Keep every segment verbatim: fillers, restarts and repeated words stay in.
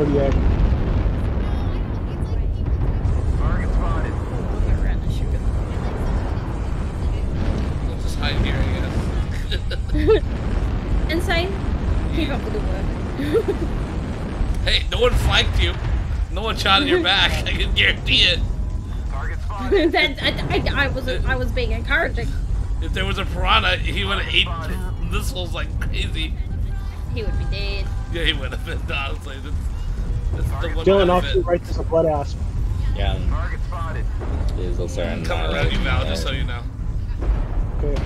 Kodiak. Target spotted. I'll go around and shoot him. We'll just hide here, I guess. Insane. Keep up with the work. Hey, no one flanked you. No one shot at your back. I can guarantee it. Target spotted. that, I, I, I was I was being encouraging. If there was a piranha, he would have ate missiles like crazy. He would be dead. Yeah, he would have been, honestly. That's, that's the one Dylan, off benefit. to the right, there's a blood asp. Yeah, Target spotted. is also I'm coming around you, Val, just so you know. Okay.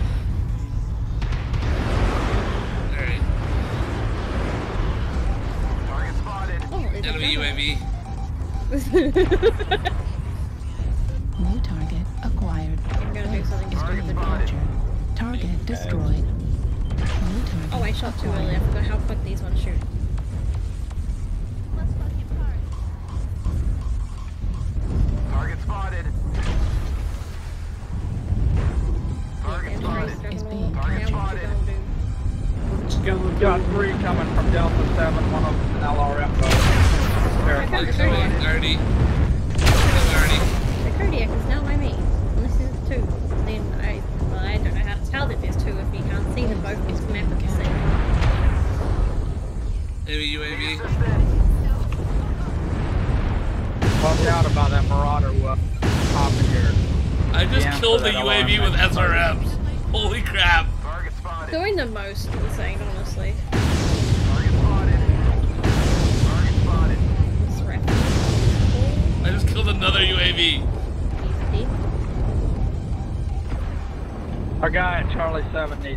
Alright. Target spotted. Oh, is Enemy U A V. New target acquired. I'm gonna do something stupid. Capture. Target destroyed. New target Oh, I shot too early. I forgot how quick these ones shoot. Target spotted. Target Yeah, spotted. is being Target spotted. We've got three coming from Delta seven, one of them an L R M boat. I Like, found the come on, Kodiak. Artie. Come on, Artie. The Kodiak is now by me. And this is two. Then I, well, I don't know how to tell that there's two if you can't see them both because the map is the same. Enemy U A V. Watch out about that Marauder uh, popping here. I just Yeah, killed for the that U A V with alarm. S R Ms. Holy crap. Target spotted. Doing the most insane, honestly. Target spotted. Target spotted. This ref. I just killed another U A V. Easy. Our guy at Charlie seven needs